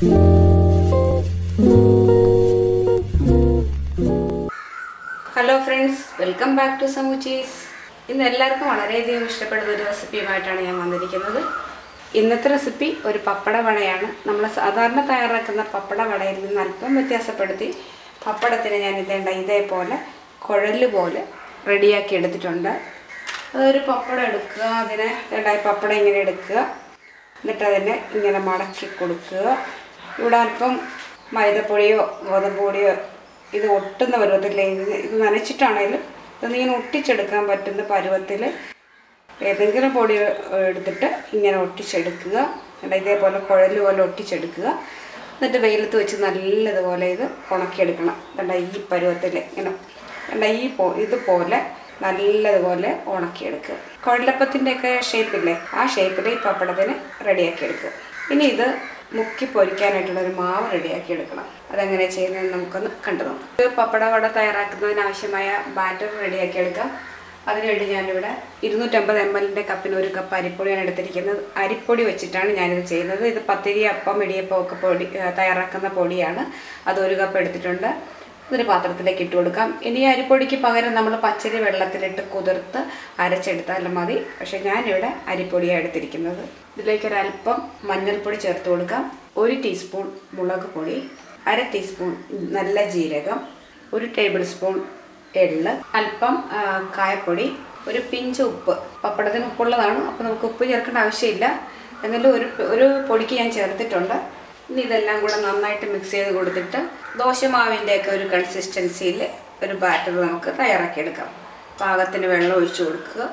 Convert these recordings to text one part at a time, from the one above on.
Hello friends, welcome back to സമൂച്ചീസ്. ഇന്ന് എല്ലാവർക്കും വളരെയധികം ഇഷ്ടപ്പെടുന്ന ഒരു റെസിപ്പിയുമായിട്ടാണ് ഞാൻ വന്നിരിക്കുന്നത്. ഇന്നത്തെ റെസിപ്പി ഒരു പപ്പട വടയാണ്. നമ്മൾ സാധാരണ തയ്യാറാക്കുന്ന പപ്പട വടയിൽ നിന്ന് അല്പം വ്യത്യാസപ്പെടുത്തി പപ്പടത്തിന് ഞാൻ ഇതേപോലെ കുഴല് പോലെ റെഡിയാക്കി എടുത്തിട്ടുണ്ട്. അതൊരു പപ്പടം എടുക്കുക, അതിനെ പപ്പടം ഇങ്ങനെ എടുക്കുക, എന്നിട്ട് അതിനെ ഇങ്ങനെ മടക്കി കൊടുക്കുക. ഇവിടെ അല്പം മൈദപ്പൊടിയോ ഗോതമ്പ് പൊടിയോ ഇത് ഒട്ടുന്ന പരുവത്തിൽ ഇത് നനച്ചിട്ടാണെങ്കിലും ഇതൊന്നിങ്ങനെ ഒട്ടിച്ചെടുക്കാൻ പറ്റുന്ന പരുവത്തിൽ ഏതെങ്കിലും പൊടി എടുത്തിട്ട് ഇങ്ങനെ ഒട്ടിച്ചെടുക്കുക. ഇതേപോലെ കുഴൽ പോലെ ഒട്ടിച്ചെടുക്കുക. എന്നിട്ട് വെയിലത്ത് വെച്ച് നല്ലതുപോലെ ഇത് ഉണക്കിയെടുക്കണം. ഈ പരുവത്തിൽ ഇങ്ങനെ ഇതുപോലെ നല്ലതുപോലെ ഉണക്കിയെടുക്കുക. കുഴലപ്പത്തിൻ്റെയൊക്കെ ഷേപ്പില്ലേ, ആ ഷേപ്പിൽ ഈ പപ്പടത്തിന് റെഡിയാക്കിയെടുക്കുക. ഇനി ഇത് മുക്കി പൊരിക്കാനായിട്ടുള്ളൊരു മാവ് റെഡിയാക്കി എടുക്കണം. അതെങ്ങനെ ചെയ്യുന്നതെന്ന് നമുക്കൊന്ന് കണ്ടു നോക്കാം. പപ്പട വട തയ്യാറാക്കുന്നതിനാവശ്യമായ ബാറ്റർ റെഡിയാക്കി എടുക്കാം. അതിനുവേണ്ടി ഞാനിവിടെ 250 ml കപ്പിന് 1 കപ്പ് അരിപ്പൊടിയാണ് എടുത്തിരിക്കുന്നത്. അരിപ്പൊടി വെച്ചിട്ടാണ് ഞാനിത് ചെയ്യുന്നത്. ഇത് പത്തിരി, അപ്പം, ഇടിയപ്പം ഒക്കെ പൊടി തയ്യാറാക്കുന്ന പൊടിയാണ്. അത് 1 കപ്പ് എടുത്തിട്ടുണ്ട്. ഇതൊരു പാത്രത്തിലേക്ക് ഇട്ട് കൊടുക്കാം. ഇനി അരിപ്പൊടിക്ക് പകരം നമ്മൾ പച്ചരി വെള്ളത്തിലിട്ട് കുതിർത്ത് അരച്ചെടുത്താലും മതി. പക്ഷെ ഞാനിവിടെ അരിപ്പൊടിയാണ് എടുത്തിരിക്കുന്നത്. ഇതിലേക്ക് ഒരല്പം മഞ്ഞൾപ്പൊടി ചേർത്ത് കൊടുക്കാം. 1 ടീസ്പൂൺ മുളക് പൊടി, 1/2 ടീസ്പൂൺ നല്ല ജീരകം, 1 ടേബിൾ സ്പൂൺ എള്ള്, അല്പം കായപ്പൊടി, ഒരു പിഞ്ച് ഉപ്പ്. പപ്പടത്തിന് ഉപ്പുള്ളതാണ്, അപ്പോൾ നമുക്ക് ഉപ്പ് ചേർക്കേണ്ട ആവശ്യമില്ല. എന്നാലും ഒരു പൊടിക്ക് ഞാൻ ചേർത്തിട്ടുണ്ട്. ഇനി ഇതെല്ലാം കൂടെ നന്നായിട്ട് മിക്സ് ചെയ്ത് കൊടുത്തിട്ട് ദോശമാവിൻ്റെയൊക്കെ ഒരു കൺസിസ്റ്റൻസിയിൽ ഒരു ബാറ്റർ നമുക്ക് തയ്യാറാക്കിയെടുക്കാം. പാകത്തിന് വെള്ളം ഒഴിച്ചു കൊടുക്കുക,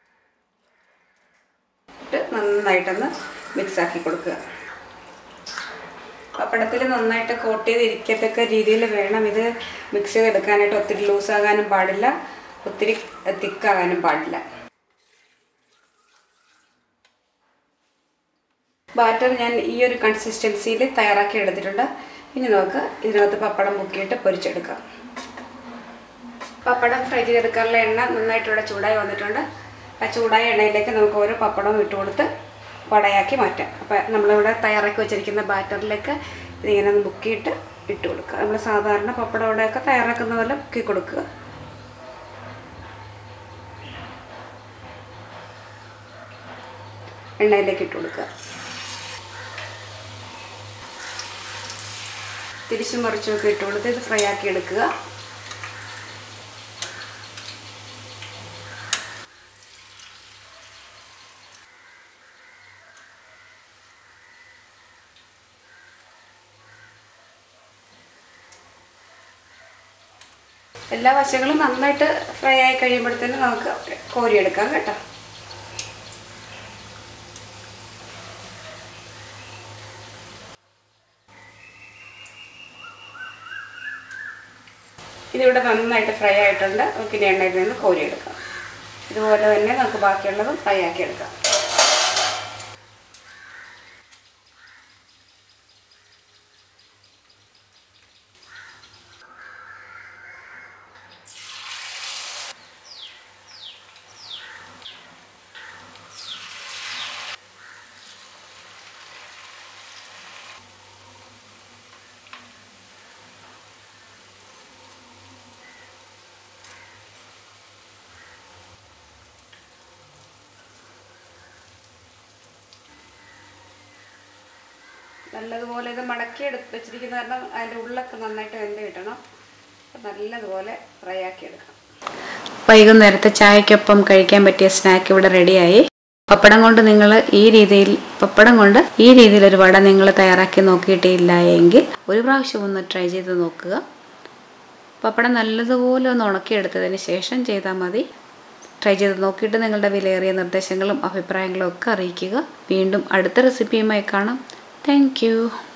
നന്നായിട്ടൊന്ന് മിക്സാക്കി കൊടുക്കുക. പപ്പടത്തിൽ നന്നായിട്ട് കോട്ട് ചെയ്തിരിക്കത്തക്ക രീതിയിൽ വേണം ഇത് മിക്സ് ചെയ്തെടുക്കാനായിട്ട്. ഒത്തിരി ലൂസാകാനും പാടില്ല, ഒത്തിരി തിക്കാകാനും പാടില്ല. ബാറ്റർ ഞാൻ ഈ ഒരു കൺസിസ്റ്റൻസിയിൽ തയ്യാറാക്കി എടുത്തിട്ടുണ്ട്. ഇനി നമുക്ക് ഇതിനകത്ത് പപ്പടം മുക്കിയിട്ട് പൊരിച്ചെടുക്കാം. പപ്പടം ഫ്രൈ ചെയ്തെടുക്കാനുള്ള എണ്ണ നന്നായിട്ട് ഇവിടെ ചൂടായി വന്നിട്ടുണ്ട്. ആ ചൂടായ എണ്ണയിലേക്ക് നമുക്ക് ഓരോ പപ്പടവും ഇട്ട് കൊടുത്ത് വടയാക്കി മാറ്റാം. അപ്പോൾ നമ്മളിവിടെ തയ്യാറാക്കി വെച്ചിരിക്കുന്ന ബാറ്ററിലേക്ക് ഇതിങ്ങനെ മുക്കിയിട്ട് ഇട്ട് കൊടുക്കുക. നമ്മൾ സാധാരണ പപ്പട വടയൊക്കെ തയ്യാറാക്കുന്ന പോലെ മുക്കി കൊടുക്കുക. എണ്ണയിലേക്ക് ഇട്ട് കൊടുക്കുക. തിരിച്ചും മറിച്ചുമൊക്കെ ഇട്ട് കൊടുത്ത് ഇത് ഫ്രൈ ആക്കി എടുക്കുക. എല്ലാ വശങ്ങളും നന്നായിട്ട് ഫ്രൈ ആയി കഴിയുമ്പോഴത്തേനും നമുക്ക് കോരിയെടുക്കാം കേട്ടോ. ഇതിവിടെ നന്നായിട്ട് ഫ്രൈ ആയിട്ടുണ്ട്. നമുക്ക് ഇനി എണ്ണയിൽ നിന്ന് കോരിയെടുക്കാം. ഇതുപോലെ തന്നെ നമുക്ക് ബാക്കിയുള്ളതും ഫ്രൈ ആക്കി എടുക്കാം. നല്ലതുപോലെ ഇത് മടക്കി വെച്ചിരിക്കുന്ന കാരണം അതിൻ്റെ ഉള്ളൊക്കെ നന്നായിട്ട് വെന്ത് കിട്ടണം. നല്ലതുപോലെ ഫ്രൈ ആക്കി എടുക്കാം. വൈകുന്നേരത്തെ ചായക്കൊപ്പം കഴിക്കാൻ പറ്റിയ സ്നാക്ക് ഇവിടെ റെഡിയായി. പപ്പടം കൊണ്ട് ഈ രീതിയിൽ ഒരു വട നിങ്ങൾ തയ്യാറാക്കി നോക്കിയിട്ടില്ല എങ്കിൽ ഒരു പ്രാവശ്യം ഒന്ന് ട്രൈ ചെയ്ത് നോക്കുക. പപ്പടം നല്ലതുപോലെ ഒന്ന് ഉണക്കിയെടുത്തതിന് ശേഷം ചെയ്താൽ മതി. ട്രൈ ചെയ്ത് നോക്കിയിട്ട് നിങ്ങളുടെ വിലയേറിയ നിർദ്ദേശങ്ങളും അഭിപ്രായങ്ങളും ഒക്കെ അറിയിക്കുക. വീണ്ടും അടുത്ത റെസിപ്പിയുമായി കാണാം. Thank you.